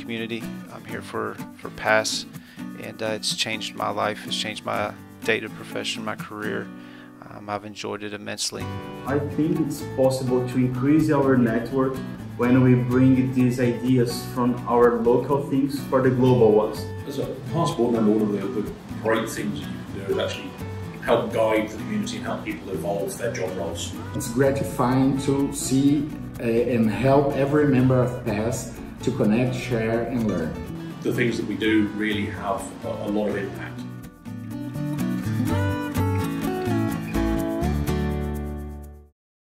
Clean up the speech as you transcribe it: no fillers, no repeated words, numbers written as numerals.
community. I'm here for PASS, and it's changed my life. It's changed my data profession, my career. I've enjoyed it immensely. I think it's possible to increase our network when we bring these ideas from our local things for the global ones. As a PASS board member, one of the great things you can do is actually help guide the community and help people evolve their job roles. It's gratifying to see and help every member of PASS to connect, share and learn. The things that we do really have a lot of impact.